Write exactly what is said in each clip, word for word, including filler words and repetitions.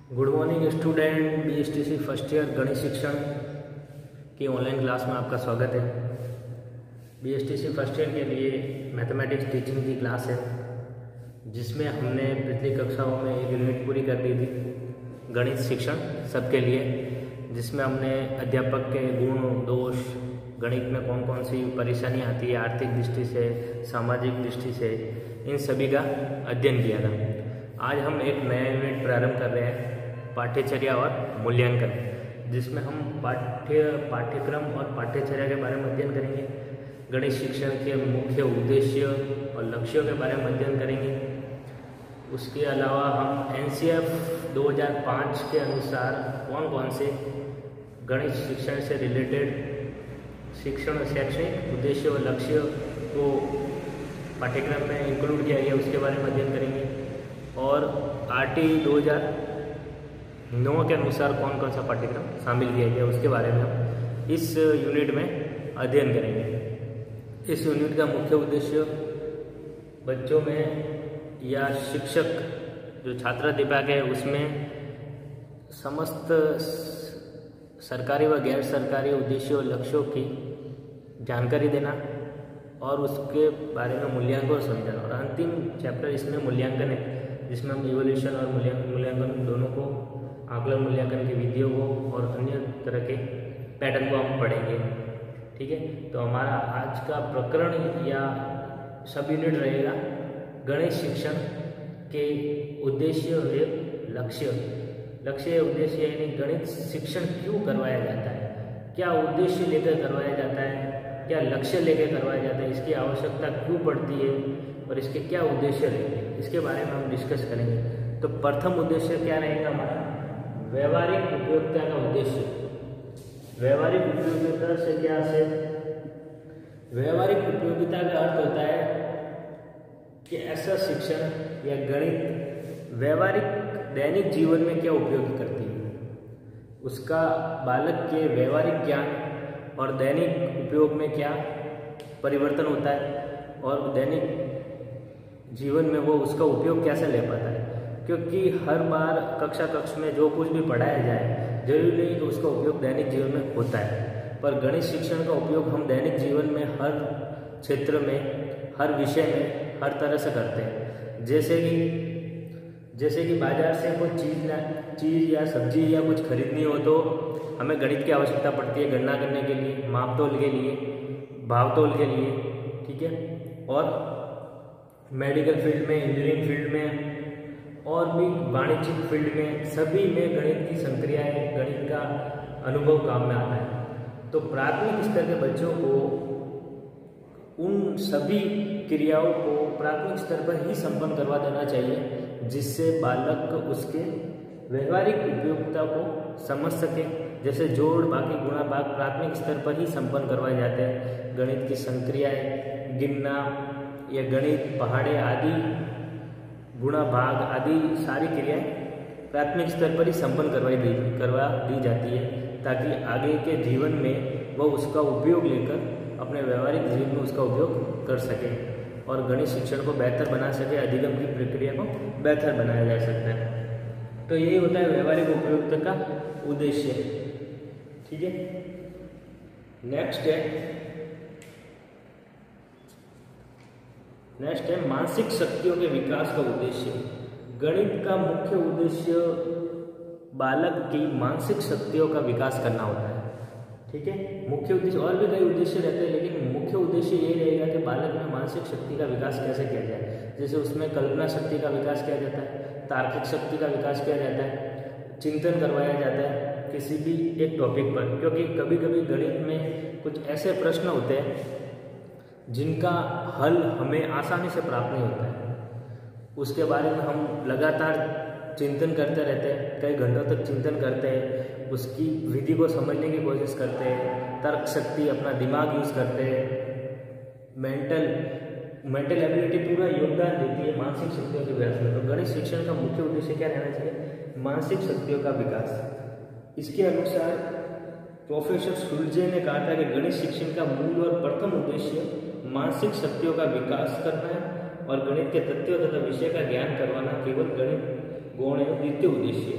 Good morning student. BSTC first year गणित शिक्षण की ऑनलाइन क्लास में आपका स्वागत है। बीएसटीसी फर्स्ट ईयर के लिए मैथमेटिक्स टीचिंग की क्लास है, जिसमें हमने पिछली कक्षाओं में एक यूनिट पूरी कर दी थी गणित शिक्षण सबके लिए, जिसमें हमने अध्यापक के गुण दोष, गणित में कौन कौन सी परेशानियाँ आती है आर्थिक दृष्टि से, सामाजिक दृष्टि से, इन सभी का अध्ययन किया था। आज हम एक नया यूनिट प्रारंभ कर रहे हैं, पाठ्यचर्या और मूल्यांकन, जिसमें हम पाठ्य पाठ्यक्रम और पाठ्यचर्या के बारे में अध्ययन करेंगे। गणित शिक्षण के मुख्य उद्देश्य और लक्ष्यों के बारे में अध्ययन करेंगे। उसके अलावा हम एनसीएफ दो हज़ार पाँच के अनुसार कौन कौन से गणित शिक्षण से रिलेटेड शिक्षण शैक्षणिक उद्देश्य और लक्ष्य को पाठ्यक्रम में इंक्लूड किया गया उसके बारे में अध्ययन करेंगे। और आरटी दो हज़ार नौ के अनुसार कौन कौन सा पाठ्यक्रम शामिल किया गया उसके बारे में हम इस यूनिट में अध्ययन करेंगे। इस यूनिट का मुख्य उद्देश्य बच्चों में या शिक्षक जो छात्राध्यापक है उसमें समस्त सरकारी व गैर सरकारी उद्देश्यों और लक्ष्यों की जानकारी देना और उसके बारे में मूल्यांकन समझाना। और अंतिम चैप्टर इसमें मूल्यांकन है, जिसमें हम इवोल्यूशन और मूल्यांकन मूल्यांकन दोनों को, आकलन मूल्यांकन की विधियों को और अन्य तरह के पैटर्न को हम पढ़ेंगे। ठीक है, तो हमारा आज का प्रकरण या सब यूनिट रहेगा गणित शिक्षण के उद्देश्य और लक्ष्य। लक्ष्य उद्देश्य यानी गणित शिक्षण क्यों करवाया जाता है, क्या उद्देश्य लेकर करवाया जाता है, क्या लक्ष्य लेकर करवाया जाता है, इसकी आवश्यकता क्यों पड़ती है और इसके क्या उद्देश्य रहेंगे, इसके बारे में हम डिस्कस करेंगे। तो प्रथम उद्देश्य क्या रहेगा हमारा, व्यवहारिक उपयोगिता का उद्देश्य। व्यवहारिक उपयोगिता से क्या से व्यवहारिक उपयोगिता का अर्थ होता है कि ऐसा शिक्षण या गणित व्यवहारिक दैनिक जीवन में क्या उपयोग करती है, उसका बालक के व्यवहारिक ज्ञान और दैनिक उपयोग में क्या परिवर्तन होता है और दैनिक जीवन में वो उसका उपयोग कैसे ले पाता है। क्योंकि हर बार कक्षा कक्ष में जो कुछ भी पढ़ाया जाए जरूरी नहीं कि उसका उपयोग दैनिक जीवन में होता है, पर गणित शिक्षण का उपयोग हम दैनिक जीवन में हर क्षेत्र में, हर विषय में, हर तरह से करते हैं। जैसे कि जैसे कि बाजार से कोई चीज़ चीज़ या सब्जी या कुछ खरीदनी हो तो हमें गणित की आवश्यकता पड़ती है गणना करने के लिए, मापतोल के लिए, भावतोल के लिए। ठीक है, और मेडिकल फील्ड में, इंजीनियरिंग फील्ड में और भी वाणिज्यिक फील्ड में, सभी में गणित की संक्रियाएं, गणित का अनुभव काम में आता है। तो प्राथमिक स्तर के बच्चों को उन सभी क्रियाओं को प्राथमिक स्तर पर ही संपन्न करवा देना चाहिए, जिससे बालक उसके व्यवहारिक उपयोगिता को समझ सके। जैसे जोड़, बाकी गुणा, भाग प्राथमिक स्तर पर ही संपन्न करवाए जाते हैं। गणित की संक्रियाएं, गिनना या गणित, पहाड़े आदि, गुणा भाग आदि सारी क्रियाएं प्राथमिक स्तर पर ही संपन्न करवाई दी करवा दी जाती है, ताकि आगे के जीवन में वह उसका उपयोग लेकर अपने व्यवहारिक जीवन में उसका उपयोग कर सके और गणित शिक्षण को बेहतर बना सके, अधिगम की प्रक्रिया को बेहतर बनाया जा सकता है। तो यही होता है व्यवहारिक उपयोगिता का उद्देश्य। ठीक है, नेक्स्ट है नेक्स्ट है मानसिक शक्तियों के विकास का उद्देश्य। गणित का मुख्य उद्देश्य बालक की मानसिक शक्तियों का विकास करना होता है। ठीक है, मुख्य उद्देश्य और भी कई उद्देश्य रहते हैं, लेकिन मुख्य उद्देश्य ये रहेगा कि बालक में मानसिक शक्ति का विकास कैसे किया जाए। जैसे उसमें कल्पना शक्ति का विकास किया जाता है, तार्किक शक्ति का विकास किया जाता है, चिंतन करवाया जाता है किसी भी एक टॉपिक पर। क्योंकि कभी कभी गणित में कुछ ऐसे प्रश्न होते हैं जिनका हल हमें आसानी से प्राप्त नहीं होता है, उसके बारे में हम लगातार चिंतन करते रहते हैं, कई घंटों तक चिंतन करते हैं, उसकी विधि को समझने की कोशिश करते हैं, तर्क शक्ति, अपना दिमाग यूज करते हैं, मेंटल मेंटल एबिलिटी पूरा योगदान देती है मानसिक शक्तियों के विकास में। तो गणित शिक्षण का मुख्य उद्देश्य क्या रहना चाहिए, मानसिक शक्तियों का विकास। इसके अनुसार प्रोफेसर सुलजे ने कहा था कि गणित शिक्षण का मूल और प्रथम उद्देश्य मानसिक शक्तियों का विकास करना है और गणित के तथ्यों तथा विषय का ज्ञान करवाना केवल गणित गौण एवं द्वितीय उद्देश्य।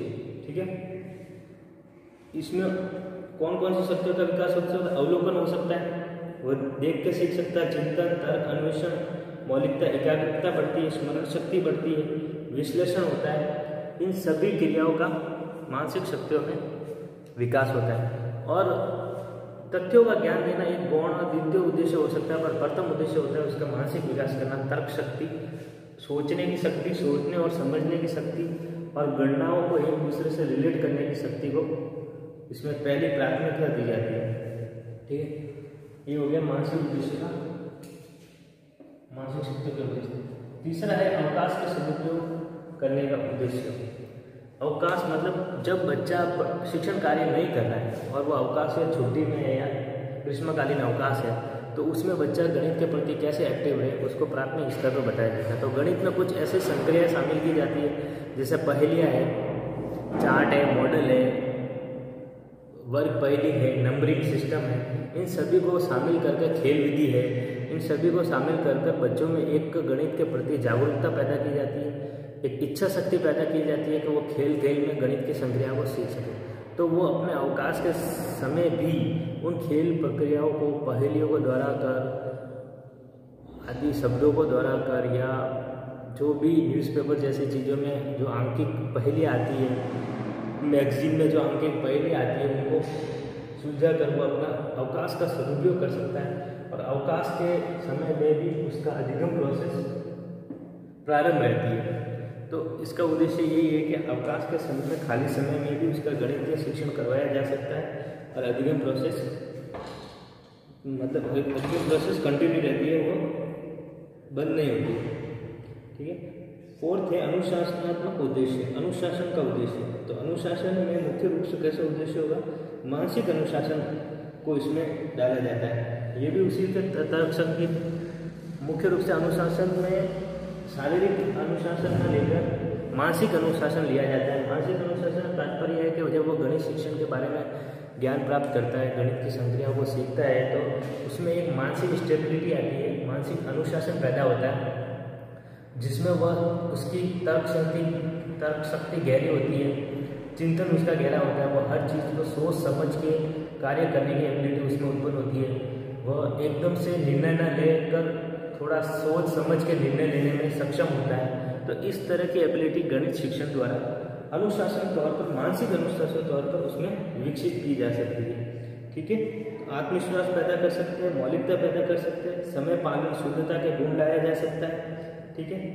ठीक है। इसमें कौन कौन सी शक्तियों का विकास हो सकता है? अवलोकन हो सकता है, वो देख के सीख सकता है, चिंतन, तर्क, अन्वेषण, मौलिकता, एकाग्रता बढ़ती है, स्मरण शक्ति बढ़ती है, विश्लेषण होता है। इन सभी क्रियाओं का मानसिक शक्तियों में विकास होता है। और तथ्यों का ज्ञान देना एक गौण और द्वितीय उद्देश्य हो सकता है, पर प्रथम उद्देश्य होता है उसका मानसिक विकास करना। तर्क शक्ति, सोचने की शक्ति, सोचने और समझने की शक्ति, और गणनाओं को एक दूसरे से रिलेट करने की शक्ति को इसमें पहली प्राथमिकता दी जाती है। ठीक है, ये हो गया मानसिक उद्देश्य का, मानसिक शक्ति का उद्देश्य। तीसरा है अवकाश का सदुपयोग करने का उद्देश्य। अवकाश मतलब जब बच्चा शिक्षण कार्य नहीं कर रहा है और वो अवकाश या छुट्टी में है या ग्रीष्मकालीन अवकाश है, तो उसमें बच्चा गणित के प्रति कैसे एक्टिव रहे उसको प्राथमिक स्तर पर बताया जाता है। तो गणित में कुछ ऐसे संक्रियाएं शामिल की जाती है, जैसे पहेलियाँ है, चार्ट है, मॉडल है, वर्ग पहेली है, नंबरिंग सिस्टम है। इन सभी को शामिल करके खेल विधि है, इन सभी को शामिल करके बच्चों में एक गणित के प्रति जागरूकता पैदा की जाती है, एक इच्छा शक्ति पैदा की जाती है कि वो खेल खेल में गणित की संक्रियाओं को सीख सके। तो वो अपने अवकाश के समय भी उन खेल प्रक्रियाओं को, पहेलियों को द्वारा कर, आदि शब्दों को द्वारा कर, या जो भी न्यूज़पेपर जैसी चीज़ों में जो आंकिक पहेलियाँ आती है, मैगजीन में जो अंकित पहेली आती है, उनको सुलझा कर वो अपना अवकाश का सदुपयोग कर सकता है। और अवकाश के समय में भी उसका अधिगम प्रोसेस प्रारंभ रहती है। तो इसका उद्देश्य यही है कि अवकाश के समय में, खाली समय में भी उसका गणितीय शिक्षण करवाया जा सकता है और अधिगम प्रोसेस मतलब अधिगम प्रोसेस कंटिन्यू रहती है, वो बंद नहीं होती है। ठीक है। फोर्थ है अनुशासनात्मक उद्देश्य, अनुशासन का उद्देश्य। तो अनुशासन में मुख्य रूप से कैसा उद्देश्य होगा? मानसिक अनुशासन को इसमें डाला जाता है। ये भी उसी के तर्क संगीत, मुख्य रूप से अनुशासन में शारीरिक अनुशासन में लेकर मानसिक अनुशासन लिया जाता है। मानसिक अनुशासन का तात्पर्य है कि जब वो गणित शिक्षण के बारे में ज्ञान प्राप्त करता है, गणित की संक्रियाओं को सीखता है, तो उसमें एक मानसिक स्टेबिलिटी आती है, मानसिक अनुशासन पैदा होता है, जिसमें वह उसकी तर्क शक्ति तर्क शक्ति गहरी होती है, चिंतन उसका गहरा होता है, वह हर चीज़ को सोच समझ के कार्य करने की एबिलिटी उसमें उत्पन्न होती है। वह एकदम से निर्णय न लेकर थोड़ा सोच समझ के निर्णय लेने में सक्षम होता है। तो इस तरह की एबिलिटी गणित शिक्षण द्वारा अनुशासन तौर पर, मानसिक अनुशासन तौर पर उसमें विकसित की जा सकती है। ठीक है। आत्मविश्वास पैदा कर सकते हैं, मौलिकता पैदा कर सकते हैं, समय पालन, शुद्धता के गुण लाया जा सकता है। ठीक है।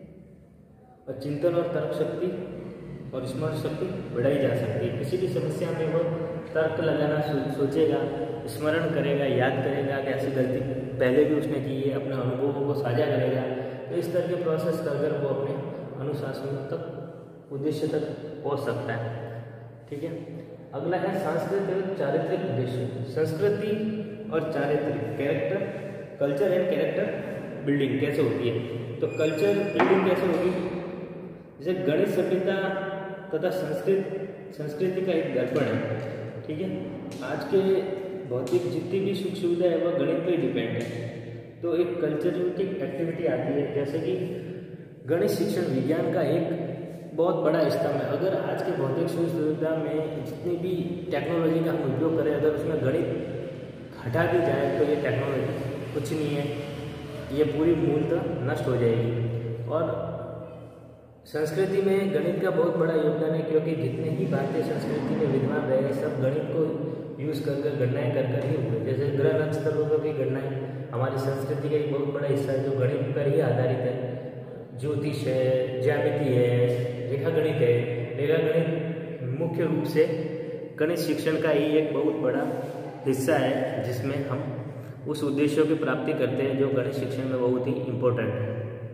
और चिंतन और तर्क शक्ति और स्मरण शक्ति बढ़ाई जा सकती है। किसी भी समस्या में वो तर्क लगाना सोचेगा, स्मरण करेगा, याद करेगा कि ऐसी गलती पहले भी उसने की है, अपने अनुभवों को साझा करेगा। तो इस तरह के प्रोसेस कर वो अपने अनुशासन तक, उद्देश्य तक पहुंच सकता है। ठीक है। अगला है सांस्कृतिक और चारित्रिक उद्देश्य। संस्कृति और चारित्रिक, character, culture and character building कैसे होती है? तो कल्चर बिल्डिंग कैसे होगी? जैसे गणित सभ्यता तथा संस्कृत संस्कृति का एक दर्पण है। ठीक है। आज के भौतिक जितनी भी सुख सुविधा है वह गणित पर ही डिपेंड है। तो एक कल्चरल की एक्टिविटी आती है, जैसे कि गणित शिक्षण विज्ञान का एक बहुत बड़ा स्तंभ है। अगर आज के भौतिक सुख सुविधा में जितनी भी टेक्नोलॉजी का हम उपयोग करें, अगर उसमें गणित हटा दी जाए तो ये टेक्नोलॉजी कुछ नहीं है, ये पूरी मूलतः नष्ट हो जाएगी। और संस्कृति में गणित का बहुत बड़ा योगदान है, क्योंकि जितने ही भारतीय संस्कृति में विद्वान रहे सब गणित को यूज़ कर कर गणनाएँ कर कर ही हुए। जैसे ग्रह नक्षत्रों पर भी गणनाएँ हमारी संस्कृति का एक बहुत बड़ा हिस्सा है, जो गणित पर ही आधारित है। ज्योतिष है, ज्यामिति है, रेखा गणित है। रेखा गणित मुख्य रूप से गणित शिक्षण का ही एक बहुत बड़ा हिस्सा है, जिसमें हम उस उद्देश्यों की प्राप्ति करते हैं जो गणित शिक्षण में बहुत ही इम्पोर्टेंट है।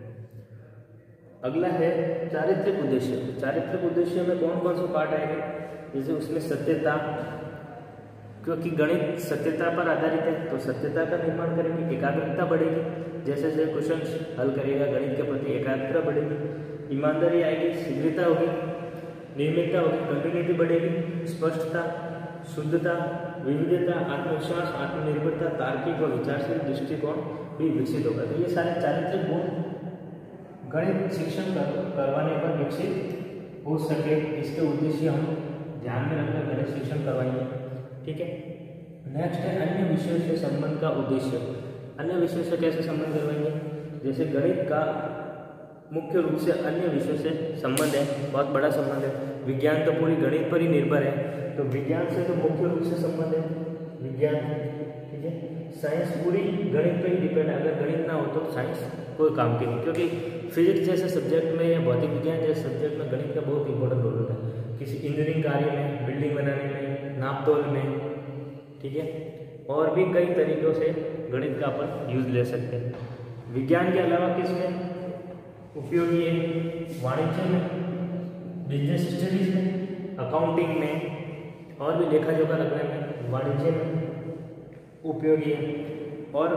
अगला है चारित्रिक उद्देश्य। चारित्रिक उद्देश्य में कौन कौन से पार्ट आएंगे? जैसे उसमें सत्यता, क्योंकि गणित सत्यता पर आधारित है, तो सत्यता का निर्माण करेंगे। एकाग्रता बढ़ेगी, जैसे जैसे क्वेश्चन हल करेगा गणित के प्रति एकाग्रता बढ़ेगी। ईमानदारी आएगी, शीघ्रता होगी, नियमितता होगी, कंटिन्यूटी बढ़ेगी, स्पष्टता, शुद्धता, विविधता, आत्मविश्वास, आत्मनिर्भरता, तार्किक और विचारशील दृष्टिकोण भी विकसित होगा। तो ये सारे चारित्रिक गुण गणित शिक्षण कर, करवाने पर विकसित हो सके इसके उद्देश्य हम ध्यान में रखकर गणित शिक्षण करवाएंगे। ठीक है। नेक्स्ट है अन्य विषयों से संबंध का उद्देश्य। अन्य विषयों से कैसे संबंध करवाएंगे? जैसे गणित का मुख्य रूप से अन्य विषयों से संबंध है, बहुत बड़ा संबंध है। विज्ञान तो पूरी गणित पर ही निर्भर है, तो विज्ञान से तो मुख्य रूप से संबंध है विज्ञान। ठीक है। साइंस पूरी गणित पर ही डिपेंड है, अगर गणित ना हो तो साइंस कोई काम की नहीं, क्योंकि फिजिक्स जैसे सब्जेक्ट में या भौतिक विज्ञान जैसे सब्जेक्ट में गणित का बहुत इंपॉर्टेंट रोल होता है, किसी इंजीनियरिंग कार्य में, बिल्डिंग बनाने में, नाप तोल में। ठीक है। और भी कई तरीक़ों से गणित का अपन यूज ले सकते हैं। विज्ञान के अलावा किसमें उपयोगी है? वाणिज्य में, बिजनेस स्टडीज में, अकाउंटिंग में और भी लेखा जोखा रखने में वाणिज्य में उपयोगी है। और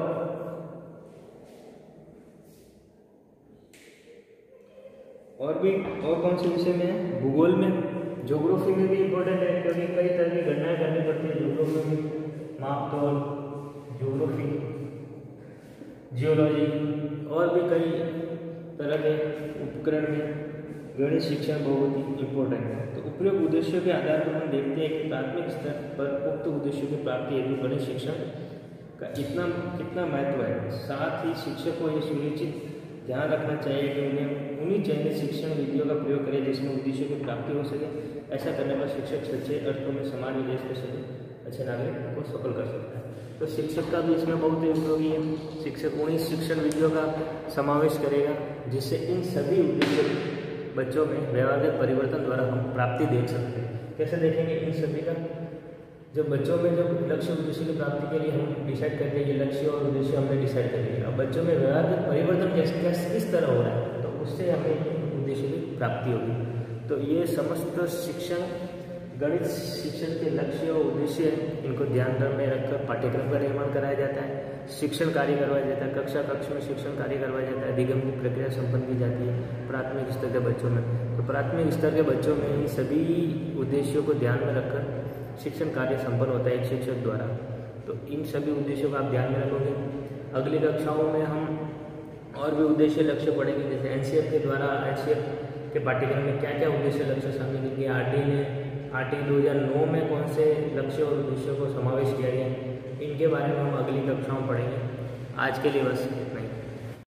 और भी और कौन से विषय में है? भूगोल में, ज्योग्राफी में भी इम्पोर्टेंट है, क्योंकि कई तरह की गणनाएं करनी पड़ती है ज्योग्राफी में, माप तोल, ज्योग्राफी, जियोलॉजी और भी कई तरह के उपकरण में गणित शिक्षण बहुत ही इम्पोर्टेंट है। तो उपयुक्त उद्देश्यों के आधार पर हम देखते हैं कि प्राथमिक स्तर पर उक्त उद्देश्यों की प्राप्ति हेतु गणित शिक्षण का इतना कितना महत्व है। साथ ही शिक्षक को यह सुनिश्चित ध्यान रखना चाहिए कि उन्हें उन्हीं चयनित शिक्षण विधियों का प्रयोग करें जिसमें उद्देश्यों की प्राप्ति हो सके। ऐसा करने पर शिक्षक सच्चे अर्थों में समाज में देश के सभी अच्छे नागरिक को सफल कर सकता है। तो शिक्षक का भी इसमें बहुत ही उपयोगी है। शिक्षक उन्हीं शिक्षण विधियों का समावेश करेगा जिससे इन सभी उद्देश्यों बच्चों में व्यवहारिक परिवर्तन द्वारा हम प्राप्ति देख सकते हैं। कैसे देखेंगे इन सभी का? जब बच्चों में जब लक्ष्य उद्देश्य की प्राप्ति के लिए हम डिसाइड करते हैं, ये लक्ष्य और उद्देश्य हमने डिसाइड कर लिया, अब बच्चों में व्यवहारिक परिवर्तन कैसे कैसे किस तरह हो रहा है, तो उससे हमें उद्देश्य की प्राप्ति होगी। तो ये समस्त शिक्षण गणित शिक्षण के लक्ष्य और उद्देश्य इनको ध्यान में रखकर पाठ्यक्रम का निर्माण कराया जाता है, शिक्षण कार्य करवाया जाता है, कक्षा कक्ष में शिक्षण कार्य करवाया जाता है, अधिगम की प्रक्रिया संपन्न की जाती है प्राथमिक स्तर के बच्चों में। तो प्राथमिक स्तर के बच्चों में इन सभी उद्देश्यों को ध्यान में रखकर शिक्षण कार्य संपन्न होता है एक शिक्षक द्वारा। तो इन सभी उद्देश्यों को आप ध्यान में रखोगे। अगली कक्षाओं में हम और भी उद्देश्य लक्ष्य पढ़ेंगे, जैसे एनसीईआरटी के द्वारा एनसीईआरटी के पाठ्यक्रम में क्या क्या उद्देश्य लक्ष्य शामिल किए, आरटी ने आरटी दो हज़ार नौ में कौन से लक्ष्य और उद्देश्यों को समावेश किया गया, इनके बारे में हम अगली कक्षाओं में पढ़ेंगे। आज के लिए बस।